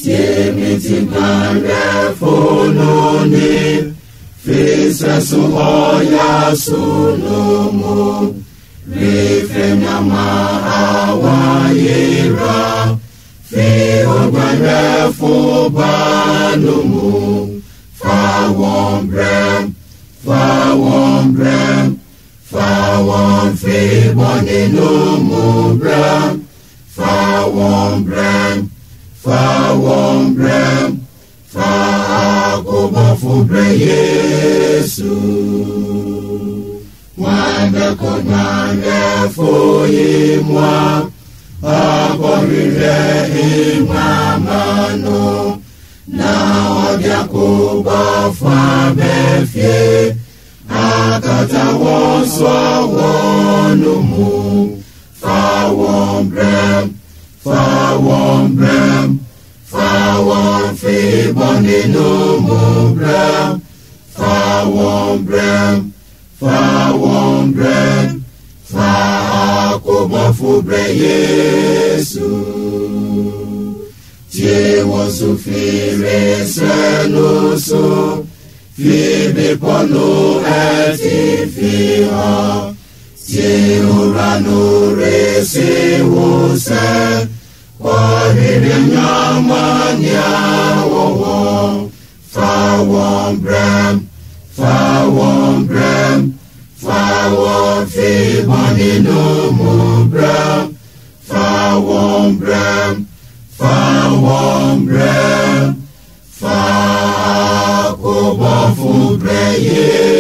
Tèmi ti gbàrẹ́ fólóní, fi sẹ́sùn ọ̀yà sùnùmù, rí fẹ́nyàmá àwáyéra, fi ọgbàrẹ́ fún bánùmù, fáwọn brẹ́m, fáwọn fìbọn nínú mú brẹ́m, fáwọn brẹ́m, fàákùbọ̀ fún brẹ́ Yéṣu. Wọ́n bẹ́kọ̀ gbàrẹ́ fòye mọ́, ọkọ̀rin rẹ̀ ìmàmánu, náà ọjà kò bọ́ fún abẹ́fẹ́, àkàtà wọ́n sọ wọ́n nù mú, fáwọn brẹ́m, fáwọn fìbọn nínú mú brẹ́m, fáwọn brẹ́m, fàákùbọ̀ fún brẹ́ Yéṣu. Tí wọ́n sùn fi rẹ̀ sẹ́nu sùn, fi bí pọ̀nù ẹ̀ ti fi hàn, tí ó ranú rẹ̀ sí wùsẹ̀, kọ́rìrì nyàmá ní àwọ̀wọ̀, fáwọn brẹ́m, fáwọn fìbọn nínú mú brẹ́m, fáwọn brẹ́m, fàákùbọ̀ fún brẹ́ Yéṣu.